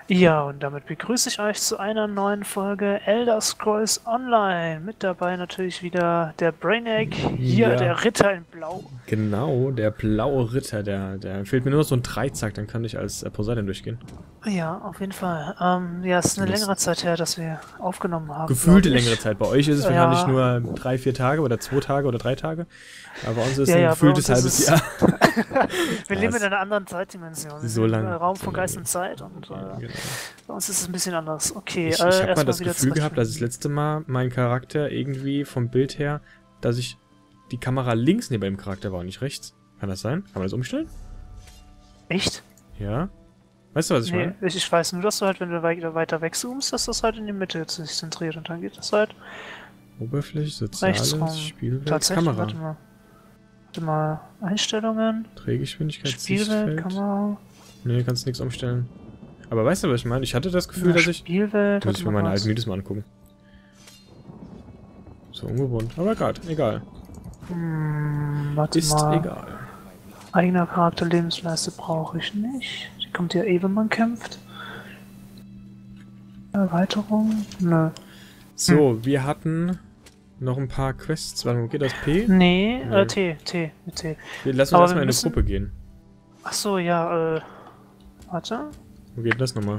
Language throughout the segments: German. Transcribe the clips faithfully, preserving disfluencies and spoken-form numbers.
Ja, und damit begrüße ich euch zu einer neuen Folge Elder Scrolls Online. Mit dabei natürlich wieder der Brainiac, hier Ja, der Ritter in Blau. genau, der blaue Ritter, der, der fehlt mir nur noch so ein Dreizack, dann kann ich als äh, Poseidon durchgehen. Ja, auf jeden Fall. Ähm, ja, es ist eine Zumindest längere Zeit her, dass wir aufgenommen haben, gefühlte glaub ich. längere Zeit. Bei euch ist es Ja. wahrscheinlich nur drei, vier Tage oder zwei Tage oder drei Tage. Aber bei uns ist es Ja, ein ja, bei gefühltes uns halbes ist Jahr. Wir leben in Spaß. einer anderen Zeitdimension. Wir So sind lang- im Raum so von lang. Geist und Zeit und äh, Ja, genau. bei uns ist es ein bisschen anders. Okay, Ich, äh, ich habe mal erstmal das wieder Gefühl gehabt, dass das zurechtfinden. letzte Mal mein Charakter irgendwie vom Bild her, dass ich die Kamera links neben dem Charakter war und nicht rechts. Kann das sein? Kann man das umstellen? Echt? Ja. Weißt du, was ich Nee, meine? ich, ich weiß nur, dass du halt, wenn du weiter, weiter wegzoomst, dass das halt in die Mitte sich zentriert und dann geht das halt Oberfläche, Rechtsraum. Soziales, Spielwelt, Tatsächlich, Kamera. warte mal. Warte mal, Einstellungen, Drehgeschwindigkeit, Spielwelt, Sichtfeld. Kamera, Nee, kannst nichts umstellen. Aber weißt du, was ich meine? Ich hatte das Gefühl, dass ich... Spielwelt, Muss ich mir warte mal meine kurz. alten Videos mal angucken. So ungewohnt. Aber egal, egal. Hm, warte Ist mal. egal. Eigener Charakter, Lebensleiste brauche ich nicht. Die kommt ja eh, wenn man kämpft. Erweiterung? Nö. So, wir hatten noch ein paar Quests. Warte mal, geht das P? Nee, Nee. äh, T, T, mit T. Wir lassen Aber uns erstmal wir in eine müssen- Gruppe gehen. Ach so, ja, äh. Warte. Wo geht das nochmal?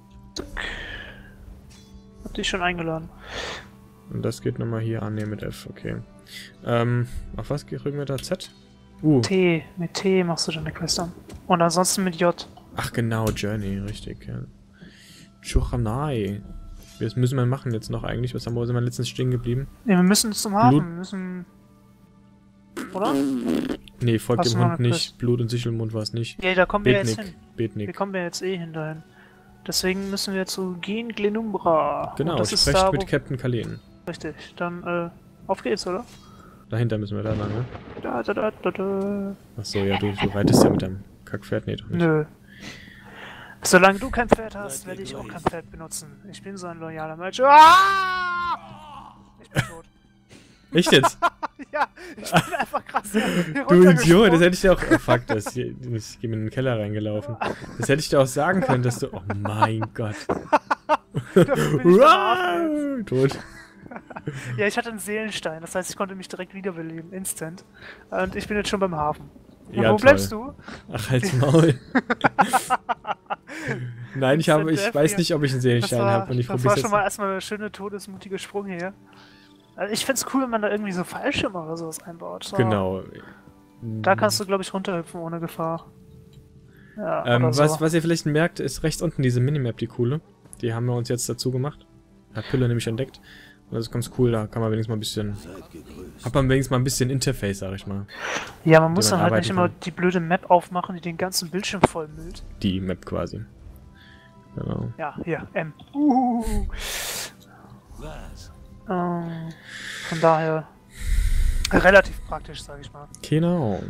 Hab dich schon eingeladen. Und das geht nochmal hier an, ne, mit F, okay. Ähm, auf was drücken wir da? Z? Uh, T, mit T machst du deine Quest an. Und ansonsten mit J. ach genau, Journey, richtig, ja. Chuchanai. Das müssen wir machen jetzt noch eigentlich. Was haben wir, sind wir letztens stehen geblieben? Ne, wir müssen zum Hafen. Blut- Wir müssen. Oder? Nee, folgt Hast dem du noch Hund eine nicht. Blut und Sichelmund war es nicht. Ja, da kommen wir jetzt hin. Betnik. Wir Betnik. kommen ja jetzt eh hin dahin. Deswegen müssen wir zu Gen Glenumbra. Genau, Und das ist sprecht da, mit wo- Captain Kalen. Richtig. Dann, äh, auf geht's, oder? Dahinter müssen wir da lang, ne? Da, da, da, da, da. Achso, ja, du, du reitest ja mit deinem Kackpferd. Nee, doch nicht. Nö. Solange du kein Pferd hast, werde ich auch kein Pferd benutzen. Ich bin so ein loyaler Mensch. Ah! Ich bin tot. Echt jetzt? Ja, ich bin einfach krass hier Du Idiot, das runtergesprungen. hätte ich dir auch... Oh, fuck, das hier, du bist ich bin in den Keller reingelaufen. Das hätte ich dir auch sagen können, dass du... Oh mein Gott. Dafür bin ich beim Hafen jetzt. Tot. Ja, ich hatte einen Seelenstein, das heißt, ich konnte mich direkt wiederbeleben, instant. Und ich bin jetzt schon beim Hafen. Und Ja, wo toll. bleibst du? Ach, halt's Maul. Nein, ich, habe, ich Instant weiß Death nicht, ob ich einen Das Seelenstein war, habe und ich das war probier's schon jetzt. mal erstmal eine schöne, todesmutige Sprung hier. Also ich find's cool, wenn man da irgendwie so Fallschirme oder sowas einbaut. So. Genau. Da kannst du, glaube ich, runterhüpfen ohne Gefahr. Ja, Ähm, oder was, so. was ihr vielleicht merkt, ist rechts unten diese Minimap, die coole. Die haben wir uns jetzt dazu gemacht. Hat Pille nämlich entdeckt. Und das ist ganz cool, da kann man wenigstens mal ein bisschen... Hat man wenigstens mal ein bisschen Interface, sag ich mal. Ja, man muss man dann halt arbeiten nicht immer kann. die blöde Map aufmachen, die den ganzen Bildschirm vollmüllt. Die Map quasi. Genau. Ja, hier, M. Uh. Ähm, von daher relativ praktisch, sag ich mal. Genau.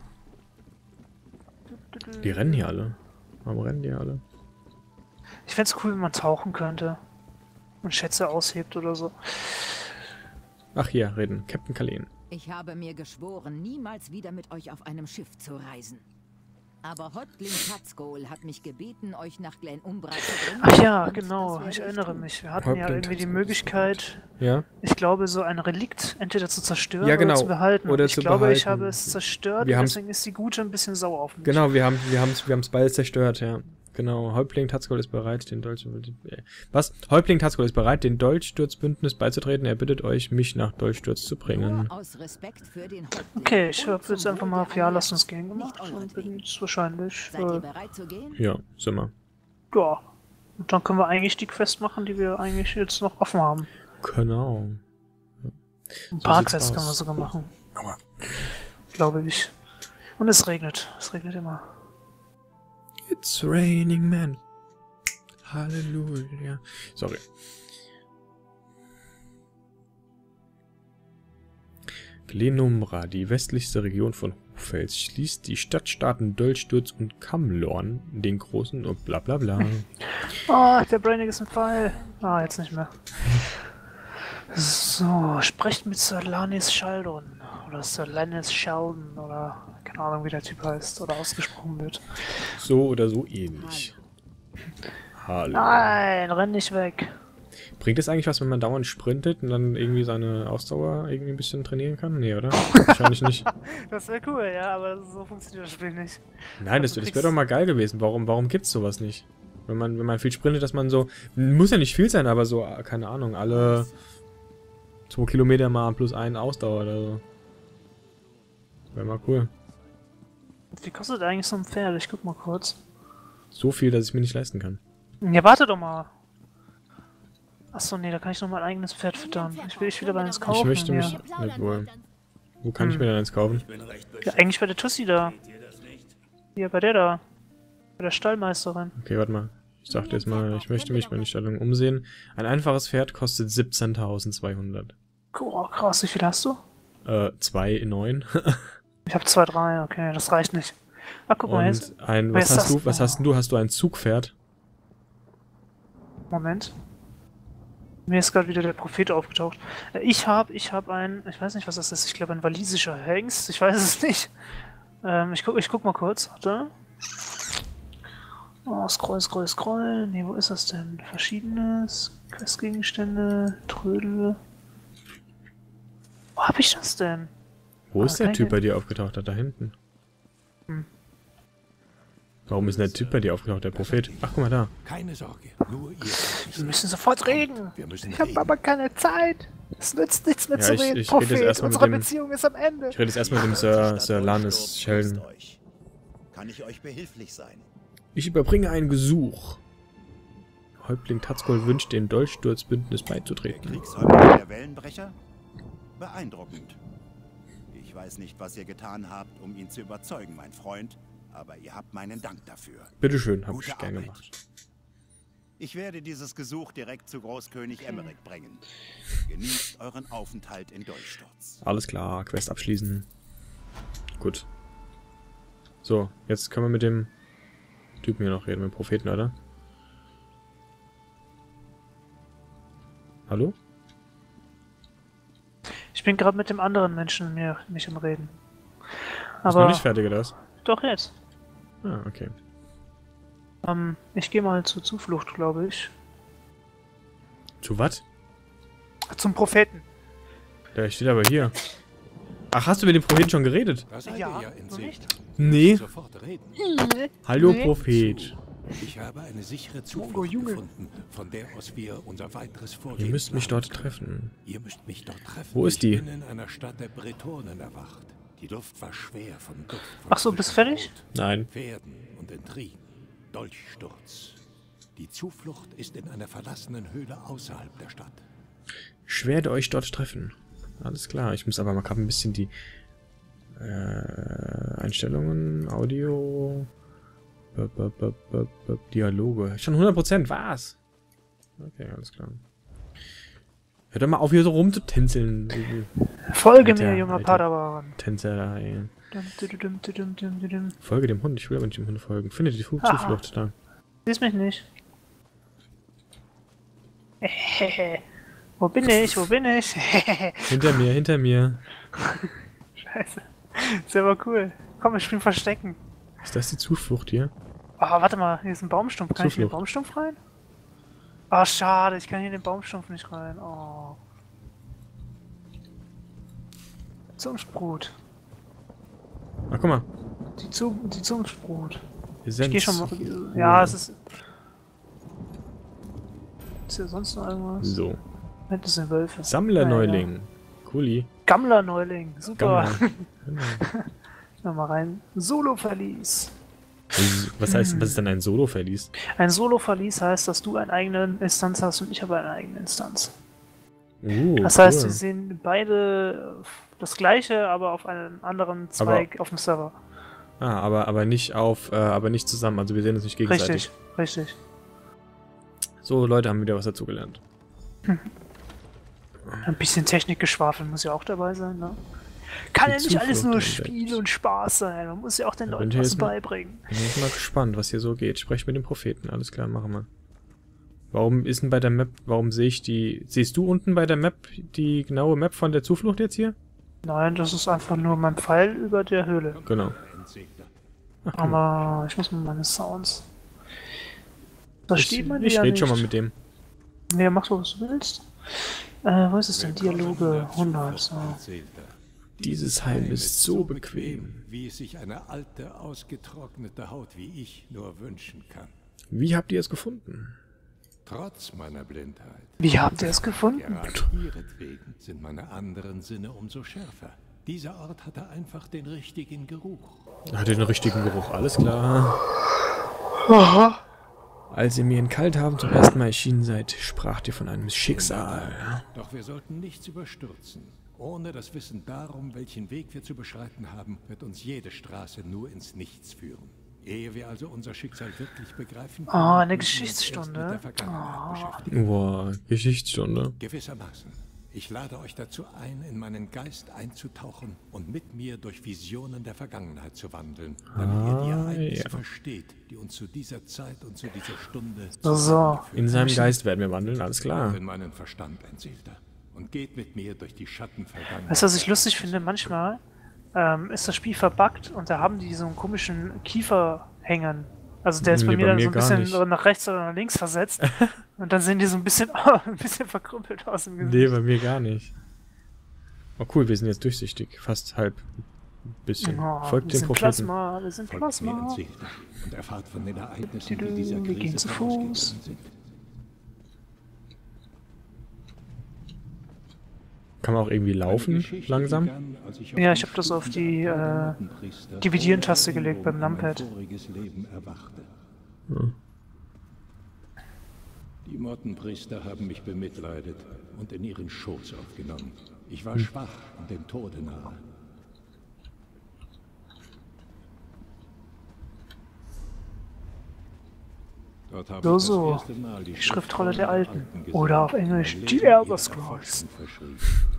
Die rennen hier alle. Warum rennen die alle? Ich find's cool, wenn man tauchen könnte und Schätze aushebt oder so. Ach hier, reden. Captain Kalen. Ich habe mir geschworen, niemals wieder mit euch auf einem Schiff zu reisen. Aber Häuptling Tatzgol hat mich gebeten, euch nach Glen Umbra zu bringen. Ach ja, und genau, das werde ich ich erinnere tun. mich. Wir hatten ja Häuptling irgendwie die Tatzgol. Möglichkeit, Ja? ich glaube, so ein Relikt entweder zu zerstören Ja, genau, oder zu behalten. oder Und ich zu glaube, ich behalten. habe es zerstört Wir und haben's- deswegen ist die Gute ein bisschen sauer auf mich. Genau, wir haben wir haben's, wir haben's beide zerstört, ja. Genau, Häuptling Tatzgol ist bereit, den Dolch... äh, Was? Häuptling Tatzgol ist bereit, den Dolchsturzbündnis beizutreten. Er bittet euch, mich nach Dolchsturz zu bringen. Nur aus Respekt für den Häuptling. Okay, ich und habe zum jetzt einfach Wohl mal der auf Ja, Allianz lass uns gehen gemacht nicht und euretwegen. bin jetzt wahrscheinlich, Seid ihr äh, bereit zu gehen? Ja, sind wir. ja. Und dann können wir eigentlich die Quest machen, die wir eigentlich jetzt noch offen haben. Genau. Ein paar sieht's Quests aus. können wir sogar machen, Aua. glaube ich. Und es regnet. Es regnet immer. It's raining men. Halleluja. Sorry. Glenumbra, die westlichste Region von Hochfels, schließt die Stadtstaaten Dolchsturz und Kamlorn, den großen und bla bla bla. Oh, der Brainiac ist ein Pfeil. Ah, jetzt nicht mehr. So, sprecht mit Sir Lanis Shaldon. Oder Sir Lannis Sheldon. Oder keine Ahnung, wie der Typ heißt. Oder ausgesprochen wird. So oder so ähnlich. Hallo. Nein, renn nicht weg. Bringt es eigentlich was, wenn man dauernd sprintet und dann irgendwie seine Ausdauer irgendwie ein bisschen trainieren kann? Nee, oder? Wahrscheinlich nicht. Das wäre cool, ja, aber so funktioniert das Spiel nicht. Nein, das, Du das kriegst- wäre doch mal geil gewesen. Warum, warum gibt's sowas nicht? Wenn man, wenn man viel sprintet, dass man so... Muss ja nicht viel sein, aber so, keine Ahnung, alle zwei Kilometer mal plus einen Ausdauer oder so. Wäre mal cool. Wie kostet eigentlich so ein Pferd? Ich guck mal kurz. So viel, dass ich mir nicht leisten kann. Ja, warte doch mal. Achso, nee, da kann ich noch mein eigenes Pferd füttern. Ich will ich wieder bei uns kaufen. Ich möchte mich... ja. Nicht wohl. Wo kann ich Hm. mir denn eins kaufen? Ja, eigentlich bei der Tussi da. Hier, bei der da. Bei der Stallmeisterin. Okay, warte mal. Ich sagte jetzt mal, ich möchte mich meine Stellung umsehen. Ein einfaches Pferd kostet siebzehntausendzweihundert. Oh, krass, wie viel hast du? Äh, zwei neun. Ich habe zwei, drei, okay, das reicht nicht. Ah, guck mal jetzt. Und ein, Wer was ist hast das? du, was hast denn du? Hast du ein Zugpferd? Moment. Mir ist gerade wieder der Prophet aufgetaucht. Äh, Ich habe, ich habe ein, ich weiß nicht, was das ist. Ich glaube, ein walisischer Hengst. Ich weiß es nicht. Ähm, ich guck, ich guck mal kurz. Warte. Oh, scroll, scroll, scroll. Nee, wo ist das denn? Verschiedenes. Questgegenstände. Trödel. Wo hab ich das denn? Wo Ah, ist der kann Typ ich- bei dir aufgetaucht? Da hinten. Hm. Warum ist denn der Typ bei dir aufgetaucht? Der Prophet. Ach, guck mal da. Keine Sorge, nur ihr. Wir müssen sofort reden. Wir müssen Ich habe reden. aber keine Zeit. Es nützt nichts mehr Ja, zu ich- reden, ich rede jetzt Prophet. erst mal mit Unsere dem- Beziehung ist am Ende. Ich rede jetzt erstmal mit dem Sir, Sir Lannis Sheldon. Kann ich euch behilflich sein? Ich überbringe ein Gesuch. Häuptling Tatzgol wünscht, dem Dolchsturzbündnis Der beizutreten. Kriegshäuptling der Wellenbrecher? Beeindruckend. Ich weiß nicht, was ihr getan habt, um ihn zu überzeugen, mein Freund, aber ihr habt meinen Dank dafür. Bitteschön, hab Gute ich gern Arbeit. gemacht. Ich werde dieses Gesuch direkt zu Großkönig Emmerich bringen. Genießt euren Aufenthalt in Dolchsturz. Alles klar, Quest abschließen. Gut. So, jetzt können wir mit dem Typen hier noch reden, mit dem Propheten, oder? Hallo? Ich bin gerade mit dem anderen Menschen mir nicht am Reden. Ist Aber noch nicht fertig, oder was? doch jetzt. Ah, okay. Ähm, ich gehe mal zur Zuflucht, glaube ich. Zu was? Zum Propheten. Der steht aber hier. Ach, hast du mit dem Propheten schon geredet? Da seid Ja, ihr ja in so Sicht. nicht? Nee. Sofort reden. Hallo, Nee. Prophet. Ich habe eine sichere Mongo, Zuflucht Junge. gefunden, von der aus wir unser weiteres Vorgehen Ihr müsst mich planen dort können. treffen. Ihr müsst mich dort treffen. Wo ist die? Ich bin in einer Stadt der Bretonen erwacht. Die Luft war schwer von Duft von Ach so, bist frischem fertig? Brot, Nein. Pferden und Intrigen. Dolchsturz. Die Zuflucht ist in einer verlassenen Höhle außerhalb der Stadt. Ich werde euch dort treffen. Alles klar. Ich muss aber mal gerade ein bisschen die äh, Einstellungen, Audio, b -b -b -b -b Dialoge. Schon hundert Prozent. Was? Okay, alles klar. Hört doch mal auf, hier so rumzutänzeln. Folge Alter, mir, junger Alter. Padawan. Tänzerei. Dum, dum, dum, dum, dum, dum, dum. Folge dem Hund. Ich will aber nicht dem Hund folgen. Finde die Fu- Aha. Zuflucht da. Siehst mich nicht. Wo bin ich? Wo bin ich? Hinter mir, hinter mir. Scheiße. Ist aber cool. Komm, ich spiele Verstecken. Ist das die Zuflucht hier? Oh, warte mal, hier ist ein Baumstumpf. Kann ich hier in den Zuflucht. Baumstumpf rein? Oh, schade, ich kann hier in den Baumstumpf nicht rein. Oh. Zunftbrut. Ach, guck mal. Die, Zu die Zunftbrut. Wir Ich sind geh schon mal. Ja, es ist. Ist hier sonst noch irgendwas? So. Das sind Wölfe. Sammlerneuling. Cooli. Gammler-Neuling. Super. Gammler. Genau. Nochmal rein. Solo-Verlies. Was heißt, was ist denn ein Solo-Verlies? Ein Solo-Verlies heißt, dass du eine eigene Instanz hast und ich habe eine eigene Instanz. Uh, Das heißt, cool. wir sehen beide das gleiche, aber auf einem anderen Zweig auf dem Server. Ah, aber, aber nicht auf, äh, aber nicht zusammen, also wir sehen uns nicht gegenseitig. Richtig, richtig. So, Leute haben wieder was dazugelernt. Ein bisschen Technikgeschwafel muss ja auch dabei sein, ne? Kann Die ja nicht alles Zuflucht nur entdeckt. Spiel und Spaß sein. Man muss ja auch den Ja, Leuten wenn was hier ist mal- beibringen. Bin jetzt mal gespannt, was hier so geht. Sprech mit dem Propheten, alles klar, machen wir. Warum ist denn bei der Map, warum sehe ich die, siehst du unten bei der Map die genaue Map von der Zuflucht jetzt hier? Nein, das ist einfach nur mein Pfeil über der Höhle. Genau. Ach, guck mal. Aber ich muss mal meine Sounds. Versteht man die Ich ja rede nicht. schon mal mit dem. Ja, mach so, was du willst. Äh, wo ist es denn? Dialoge hundert. So. Dieses Heim ist so bequem. Wie es sich eine alte, ausgetrocknete Haut wie ich nur wünschen kann. Wie habt ihr es gefunden? Trotz meiner Blindheit. Wie habt ihr es gefunden? Gerade ihretwegen sind meine anderen Sinne umso schärfer. Dieser Ort hatte einfach den richtigen Geruch. Hat ihr den richtigen Geruch, alles klar. Aha. Als ihr mir in Kalthafen zum ersten Mal erschienen seid, spracht ihr von einem Schicksal. Doch wir sollten nichts überstürzen. Ohne das Wissen darum, welchen Weg wir zu beschreiten haben, wird uns jede Straße nur ins Nichts führen. Ehe wir also unser Schicksal wirklich begreifen können, Oh, eine müssen wir uns erst Geschichtsstunde. mit der Vergangenheit beschäftigen. Boah, Geschichtsstunde. Gewissermaßen. Ich lade euch dazu ein, in meinen Geist einzutauchen und mit mir durch Visionen der Vergangenheit zu wandeln, damit ihr die Ah, Ereignisse ja. versteht, die uns zu dieser Zeit und zu dieser Stunde So, so. In seinem Geist werden wir wandeln, alles klar. in meinen Verstand, Entseelter, und geht mit mir durch die Schatten Vergangenheit. Weißt du, was ich lustig finde? Manchmal ähm, ist das Spiel verbuggt und da haben die so einen komischen Kieferhängern. Also der ist bei Nee, mir bei dann mir so ein gar bisschen nicht. nach rechts oder nach links versetzt. Und dann sehen die so ein bisschen, oh, ein bisschen verkrüppelt aus dem Gesicht. Nee, bei mir gar nicht. Oh cool, wir sind jetzt durchsichtig. Fast halb. Ein bisschen. Oh, Folgt wir dem sind Propheten. Plasma, wir sind Folgt mir, Plasma. Entseelter, und erfahrt von den Ereignissen, die Wir dieser gehen Krise zu vorausgegangen Fuß. sind. Kann man auch irgendwie laufen, Geschichte langsam? begann, als auf Ja, den ich habe das auf Stufen die, der äh, Abendpriester Dividieren-Taste ohne gelegt beim Erinnerung an mein Numpad. voriges Leben erwachte. Hm. Die Mottenpriester haben mich bemitleidet und in ihren Schoß aufgenommen. Ich war schwach und dem Tode nahe. Dort habe So, ich das so. erste Mal die Schriftrolle der Alten. gesehen, Oder auf die Englisch mein die Leben Elder ihrer Scrolls. Erforschung verschrieben.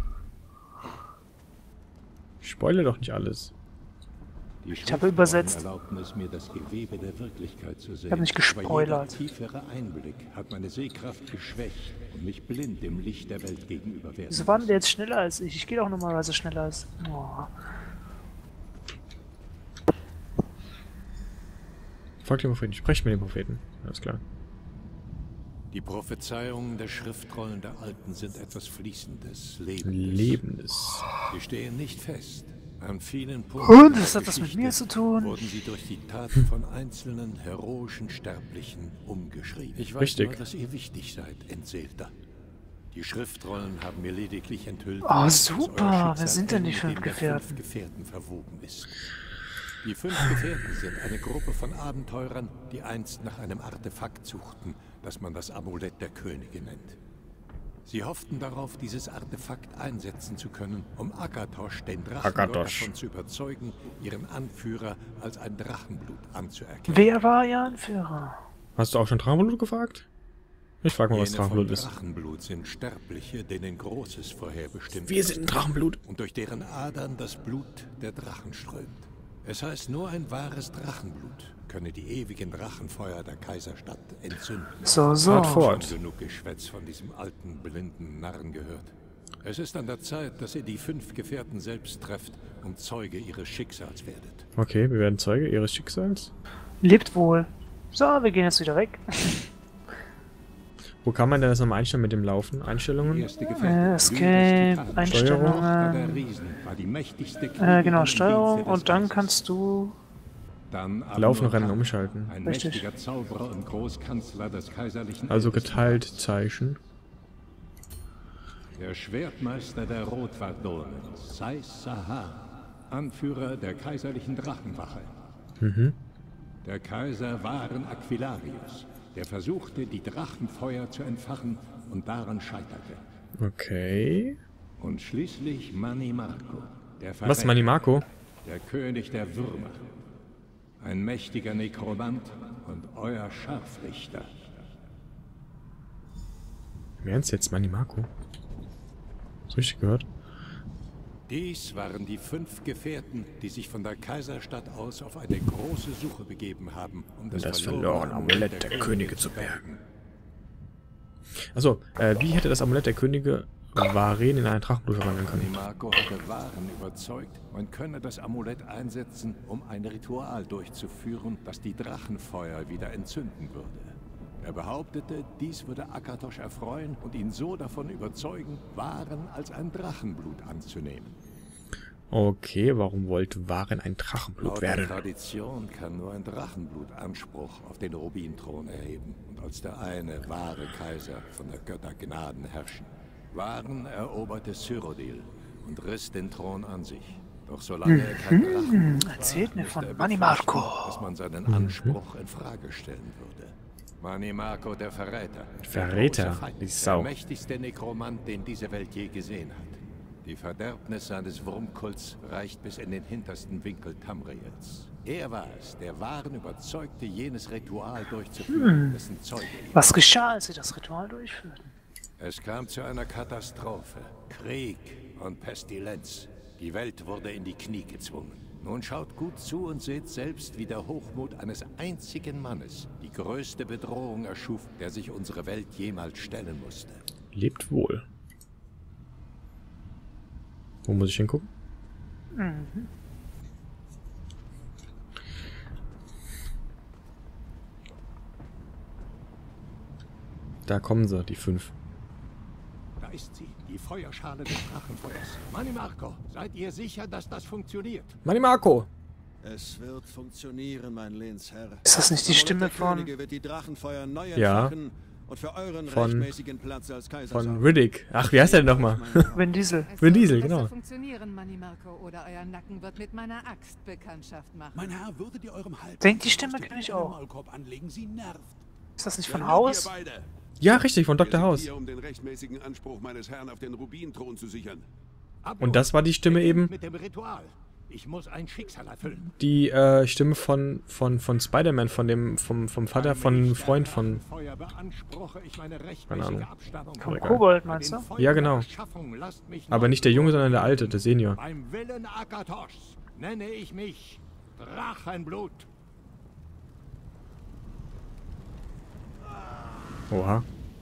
Spoiler doch nicht alles. Die Ich habe übersetzt. erlaubten es mir, das Gewebe der Wirklichkeit zu sehen. Ich habe nicht gespoilert. Aber jeder tiefere Einblick hat meine Sehkraft geschwächt und mich blind dem Licht der Welt gegenüber werden Wieso war denn lassen. der jetzt schneller als ich? Ich gehe doch normalerweise schneller als... Oh. Folgt dem Propheten. Sprecht mit dem Propheten. Alles klar. Die Prophezeiungen der Schriftrollen der Alten sind etwas Fließendes, Lebendes. Lebendes. Sie stehen nicht fest. An vielen Und Punkten das der hat was mit Geschichte mir zu tun. wurden sie durch die Taten von einzelnen heroischen Sterblichen umgeschrieben. Ich weiß Richtig. nur, dass ihr wichtig seid, Entseelter. Die Schriftrollen haben mir lediglich enthüllt, Oh, dass super. euer Wer sind denn die eng fünf mit dem der Gefährten? fünf Gefährten verwoben ist. Die fünf Gefährten sind eine Gruppe von Abenteurern, die einst nach einem Artefakt suchten, das man das Amulett der Könige nennt. Sie hofften darauf, dieses Artefakt einsetzen zu können, um Akatosh, den Drachengott, Akatosh. davon zu überzeugen, ihren Anführer als ein Drachenblut anzuerkennen. Wer war ihr Anführer? Hast du auch schon Drachenblut gefragt? Ich frag mal, was Jene von Drachenblut ist. Drachenblut sind Sterbliche, denen Großes vorherbestimmt Wir ist sind Drachenblut. und durch deren Adern das Blut der Drachen strömt. Es heißt, nur ein wahres Drachenblut könne die ewigen Drachenfeuer der Kaiserstadt entzünden. So, so. Fahrt fort. Schon genug Geschwätz von diesem alten, blinden Narren gehört. Es ist an der Zeit, dass ihr die fünf Gefährten selbst trefft und Zeuge ihres Schicksals werdet. Okay, wir werden Zeuge ihres Schicksals. Lebt wohl. So, wir gehen jetzt wieder weg. Wo kann man denn das nochmal einstellen mit dem Laufen? Die Einstellungen? erste Äh, Gefährtin, Escape, Judas Titan, Tochter der Einstellungen. Riesen, war die mächtigste Äh, Königin genau, im Steuerung. Dienste des Und dann Geistes. kannst du... Dann Laufen, Abnur Rennen, Khan, umschalten. Ein Richtig. mächtiger Zauberer und Großkanzler des kaiserlichen Also Ältestenrats. geteilt Zeichen. Der Schwertmeister der Rotwardonen, Sais Sahar, Anführer der kaiserlichen Drachenwache. Mhm. Der Kaiser Waren Aquilarius, der versuchte, die Drachenfeuer zu entfachen und daran scheiterte. Okay. Und schließlich Mani Marco, der Was, Verräter, Mani Marco? der König der Würmer. Ein mächtiger Nekromant und euer Scharfrichter. Im Ernst jetzt, Mani Marco? Hast du richtig gehört? Dies waren die fünf Gefährten, die sich von der Kaiserstadt aus auf eine große Suche begeben haben, um das, Das verlorene verlorene Amulett der Könige zu bergen. Achso, äh, wie hätte das Amulett der Könige Waren in einen Drachenblut verwandeln Mani können? Marco hatte Waren überzeugt, man könne das Amulett einsetzen, um ein Ritual durchzuführen, das die Drachenfeuer wieder entzünden würde. Er behauptete, dies würde Akatosh erfreuen und ihn so davon überzeugen, Waren als ein Drachenblut anzunehmen. Okay, warum wollte Waren ein Drachenblut Laut werden? der Tradition kann nur ein Drachenblut Anspruch auf den Rubinthron erheben und als der eine wahre Kaiser von der Göttergnaden herrschen. Waren eroberte Cyrodiil und riss den Thron an sich. Doch solange er kein Drachenblut war, Erzählt mir musste von er Mani befürchten, Marco. dass man seinen Anspruch in Frage stellen würde. Mani Marco, der Verräter. Verräter, Der große Feind, die Sau. Der mächtigste Nekromant, den diese Welt je gesehen hat. Die Verderbnis seines Wurmkults reicht bis in den hintersten Winkel Tamriels. Er war es, der Waren überzeugte, jenes Ritual durchzuführen, dessen Zeuge ihm. Was geschah, als sie das Ritual durchführten? Es kam zu einer Katastrophe, Krieg und Pestilenz. Die Welt wurde in die Knie gezwungen. Nun schaut gut zu und seht selbst, wie der Hochmut eines einzigen Mannes die größte Bedrohung erschuf, der sich unsere Welt jemals stellen musste. Lebt wohl. Wo muss ich hingucken? Mhm. Da kommen sie, die fünf. Da ist sie, die Feuerschale des Drachenfeuers. Mani Marco, seid ihr sicher, dass das funktioniert? Mani Marco! Es wird funktionieren, mein Lehnsherr. Ist das nicht die Das Stimme Amulett der von- Könige wird die Drachenfeuer neu Ja. entfachen und für euren Von- rechtmäßigen Platz als Kaiser Von sorgen. Riddick. Ach, wie heißt der denn nochmal? Vin Diesel. Es Vin wird Diesel, besser genau. funktionieren, Mani Marco, oder euer Nacken wird mit meiner Axt Bekanntschaft machen. Mein Herr, würdet ihr eurem Halb... Denkt, die Stimme kenne ich auch. Maulkorb anlegen, sie nervt. Ist das nicht Ja, von nun, Haus? ihr beide. Ja, richtig, von Wir Doktor sind House. hier, um den rechtmäßigen Anspruch meines Herrn auf den Rubinthron zu sichern. Und das war die Stimme eben, Mit dem Ritual. Ich muss ein Schicksal erfüllen. die äh, Stimme von, von, von Spider-Man, von dem, vom, vom Vater von einem Freund von... Feuer beanspruche ich meine Keine rechtmäßige Ahnung. Abstammung. Vom egal. Kobold, meinst du? Ja, genau. Aber nicht der Junge, sondern der Alte, der Senior. Beim Willen Akatoshs nenne ich mich Drachenblut. Oha.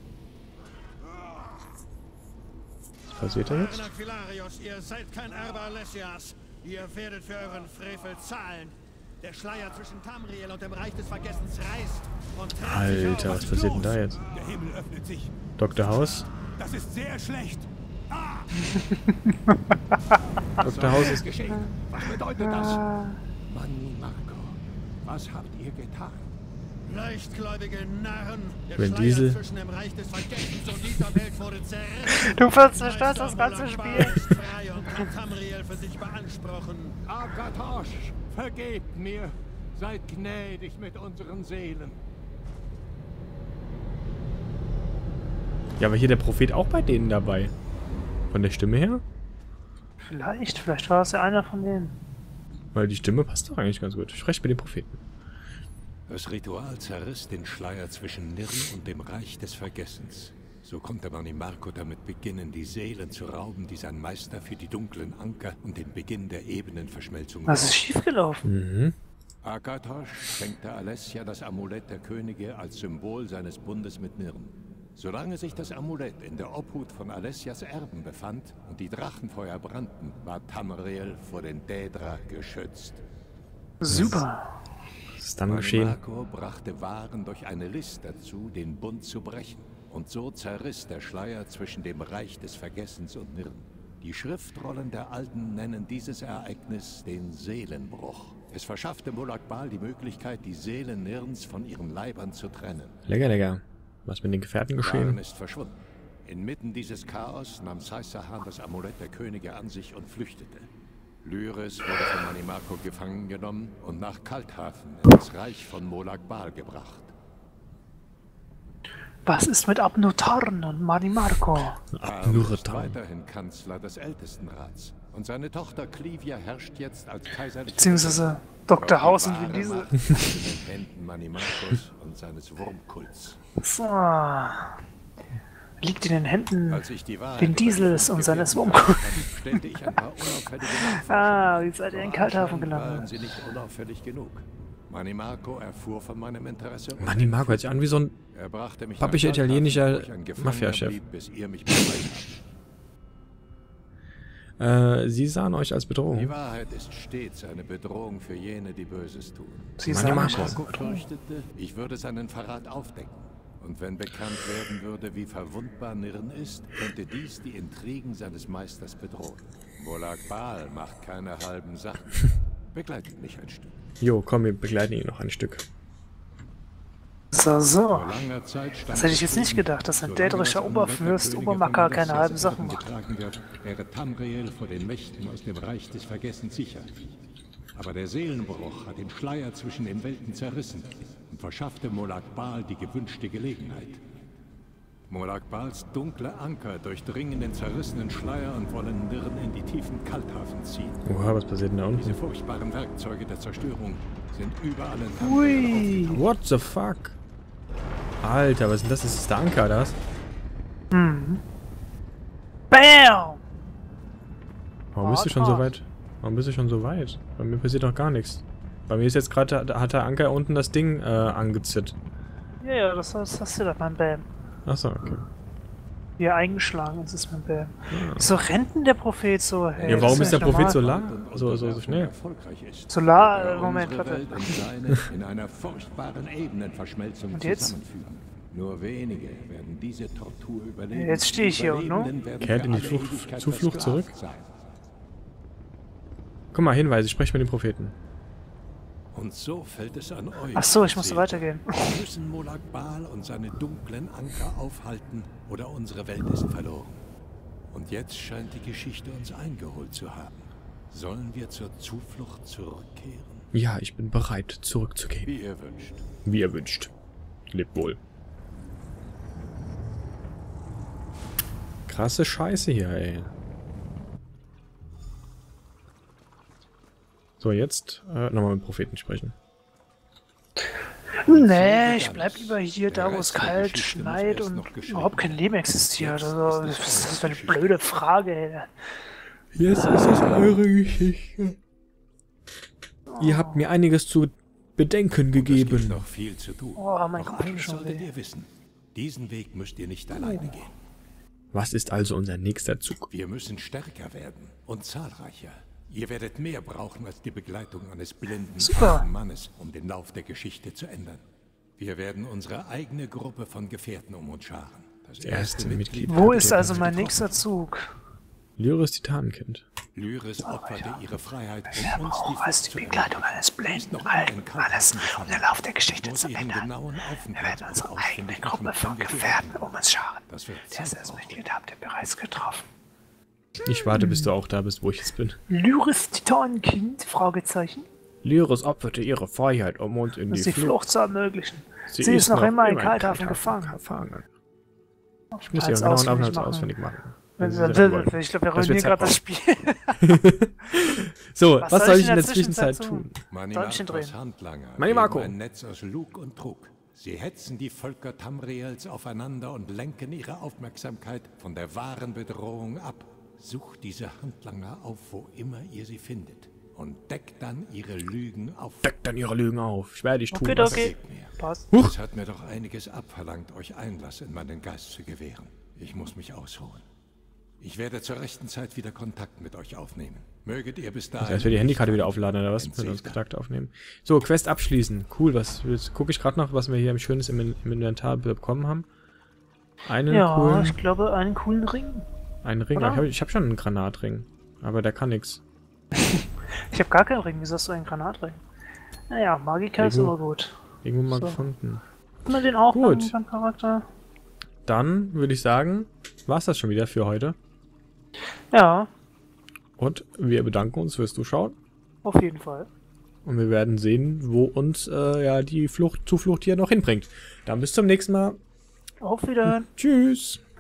Was passiert da jetzt? Aquilarius, ihr seid kein Erbe Alessias. Ihr werdet für euren Frevel zahlen. Der Schleier zwischen Tamriel und dem Reich des Vergessens reißt und trennt sich Alter, auf. was passiert denn da jetzt? Der Himmel öffnet sich. Doktor House? Das ist sehr schlecht. Doktor House ist... Geschehen. Was bedeutet das? Mani Marco, was habt ihr getan? Leichtgläubige Narren. Der Vin Schleier Diesel. zwischen dem Reich des Vergessens und dieser Welt wurde zerrissen. Du zerstörst das ganze Meister Spiel. Molag Bal ist frei und kann Tamriel für sich beanspruchen. Akatosh, vergebt mir. Seid gnädig mit unseren Seelen. Ja, aber hier der Prophet auch bei denen dabei. Von der Stimme her? Vielleicht, vielleicht war es ja einer von denen. Weil die Stimme passt doch eigentlich ganz gut. Ich spreche mit dem Propheten. Das Ritual zerriss den Schleier zwischen Nirn und dem Reich des Vergessens. So konnte Mani Marco damit beginnen, die Seelen zu rauben, die sein Meister für die dunklen Anker und den Beginn der Ebenenverschmelzung Was ist brauchte. schiefgelaufen? Mhm. Akatosh schenkte Alessia das Amulett der Könige als Symbol seines Bundes mit Nirn. Solange sich das Amulett in der Obhut von Alessias Erben befand und die Drachenfeuer brannten, war Tamriel vor den Daedra geschützt. Super. Was ist dann Mani geschehen? Marco brachte Waren durch eine List dazu, den Bund zu brechen. Und so zerriss der Schleier zwischen dem Reich des Vergessens und Nirn. Die Schriftrollen der Alten nennen dieses Ereignis den Seelenbruch. Es verschaffte Molag Bal die Möglichkeit, die Seelen Nirns von ihren Leibern zu trennen. Lecker, lecker. Was mit den Gefährten Waren geschehen? ist verschwunden. Inmitten dieses Chaos nahm Saisahan das Amulett der Könige an sich und flüchtete. Lyris wurde von Mani Marco gefangen genommen und nach Kalthafen in das Reich von Molag Bal gebracht. Was ist mit Abnotarn und Mani Marco? Arm ist Abnurretan. weiterhin Kanzler des Ältestenrats. Und seine Tochter Clivia herrscht jetzt als kaiserliche... Beziehungsweise Doktor Doch House die und Vin wahre Diesel. Macht liegt in den Händen Mani Marcos und seines Wurmkults. So. Liegt in den Händen Als ich die Wahrheit Vin über die Diesels fünf und seines Gefährten Wurmkults. erfand, stellte ich ein paar unauffällige Nachforschungen. Ah, wie seid ihr in Doch Kalthafen anscheinend waren gelandet? sie nicht unauffällig genug. Mani Marco erfuhr von meinem Interesse. und Mani Marco hört sich an wie so ein... Er brachte mich Pappischer nach Kalthafen, italienischer wo ich ein Gefangener Mafiachef. blieb, bis ihr mich befreit habt. Äh, sie sahen euch als Die Bedrohung. Wahrheit ist stets eine Bedrohung für jene, die Böses tun. Sie Mani sagen Marco. nicht, Marco fürchtete, ich würde seinen Verrat aufdecken. Und wenn bekannt werden würde, wie verwundbar Nirn ist, könnte dies die Intrigen seines Meisters bedrohen. Molag Bal macht keine halben Sachen. Begleitet mich ein Stück. Jo, komm, wir begleiten ihn noch ein Stück. So, so. Vor langer Zeit stand Das hätte ich jetzt nicht gedacht, dass ein dädrischer Oberfürst Obermacker keine halben Sachen macht. Getragen wird, wäre Tamriel vor den Mächten aus dem Reich des Vergessens sicher. Aber der Seelenbruch hat den Schleier zwischen den Welten zerrissen und verschaffte Molag Bal die gewünschte Gelegenheit. Molag Bals dunkle Anker durchdringen den zerrissenen Schleier und wollen Nirn in die tiefen Kalthafen ziehen. Oha, was passiert denn da unten? Diese furchtbaren Werkzeuge der Zerstörung sind überall in Tamriel Ui. aufgetaucht. What the fuck? Alter, was ist denn das? Ist das der Anker, das? Mhm. Bam! Warum bist du schon so weit? Warum bist du schon so weit? Bei mir passiert doch gar nichts. Bei mir ist jetzt gerade, da hat der Anker unten das Ding äh, angezippt. Ja, ja, das, das hast du doch, mein Bam. Achso, okay. Hier eingeschlagen, das ist mein Bam. So rennt denn der Prophet so? Hey, Ja, warum das ist der nicht Prophet so normal. la so, so, so schnell? Erfolgreich ist. Solar, Der äh, Moment, unsere warte. Welt und seine in einer furchtbaren Ebenenverschmelzung Und jetzt? zusammenfügen. Nur wenige werden diese Tortur überleben. Jetzt stehe ich hier und no? Überlebenden werden Kehrt für in die alle Flucht- Ewigkeit Zuflucht versklavt zurück? sein. Guck mal, Hinweise, ich spreche mit dem Propheten. Und so fällt es an euch. Ach so, ich musste Seht, weitergehen. Wir müssen Molag Bal und seine dunklen Anker aufhalten, oder unsere Welt ist verloren. Und jetzt scheint die Geschichte uns eingeholt zu haben. Sollen wir zur Zuflucht zurückkehren? Ja, ich bin bereit, zurückzugehen. Wie ihr wünscht. Wie ihr wünscht. Lebt wohl. Krasse Scheiße hier, ey. So, jetzt äh, nochmal mit dem Propheten sprechen. Nee, ich bleib lieber hier, da wo es kalt schneit und überhaupt kein Leben existiert. Also, das ist eine blöde Frage, ey. Jetzt ist es eure Geschichte. Ihr habt mir einiges zu bedenken Es gibt gegeben. noch viel zu tun. Oh, mein Doch Kopf eines schon solltet weh. ihr wissen. Diesen Weg müsst ihr nicht alleine gehen. Was ist also unser nächster Zug? Wir müssen stärker werden und zahlreicher. Ihr werdet mehr brauchen als die Begleitung eines blinden Super. alten Mannes, um den Lauf der Geschichte zu ändern. Wir werden unsere eigene Gruppe von Gefährten um uns scharen. Das erste Mitglied. Wo ist also mein nächster Zug? Lyris Titanenkind. Lyris opferte ihre Freiheit, um uns die Wo ist die Flucht zu Begleitung ermöglichen. eines blinden noch alten in Mannes, um den Lauf der Geschichte Wo zu sie ihren ändern? genauen Wir Aufenthalt werden unsere ausfindig eigene machen, Gruppe von wenn wir Gefährten gehen. um uns scharen. Das wird Das Zeit erste brauchen. Mitglied habt ihr bereits getroffen. Ich warte, bis du auch da bist, wo ich jetzt bin. Lyris Titanenkind? Fragezeichen. Lyris opferte ihre Freiheit, um uns in Um die die Flucht. Flucht zu ermöglichen. Sie ist noch immer in Kalthafen gefangen. gefangen. Ich muss ja Als genau einen ausfindig Aufenthalt machen. ausfindig machen. Wenn Das sie ist dann ja will, wohl. ich glaube, wir Das ruinieren wird gerade das Zeit Spiel. So, was, soll ich in der Zwischenzeit tun? Däumchen drehen. Manimakos Handlanger Mani Marco. heben ein Netz aus Lug und Trug. Sie hetzen die Völker Tamriels aufeinander und lenken ihre Aufmerksamkeit von der wahren Bedrohung ab. Sucht diese Handlanger auf, wo immer ihr sie findet. Und deckt dann ihre Lügen auf. Deckt dann ihre Lügen auf. Ich werde ich tun. Okay, was- okay. Gebt mir. Passt. Huch. Es hat mir doch einiges abverlangt, euch Einlass in meinen Geist zu gewähren. Ich muss mich ausruhen. Ich werde zur rechten Zeit wieder Kontakt mit euch aufnehmen. Möget ihr bis dahin... Das heißt, wir die Handykarte wieder aufladen oder was? Mit Entseht. uns Kontakt aufnehmen. So, Quest abschließen. Cool, was jetzt gucke ich gerade noch, was wir hier im Schönes im, im Inventar bekommen haben. Einen Ja, coolen, ich glaube, einen coolen Ring. einen Ring. oder? Ich habe ich hab schon einen Granatring, aber der kann nix. Ich habe gar keinen Ring. Wieso hast du einen Granatring? Naja, Magiker ist Irgendwo- immer gut. Irgendwo mal So. gefunden. Hat man den auch Gut. beim, beim Charakter? Dann würde ich sagen, war's das schon wieder für heute. Ja, Und wir bedanken uns fürs Zuschauen. auf jeden Fall. Und wir werden sehen, wo uns äh, ja die Flucht, Zuflucht hier noch hinbringt. Dann bis zum nächsten Mal. Auf Wiedersehen. Tschüss.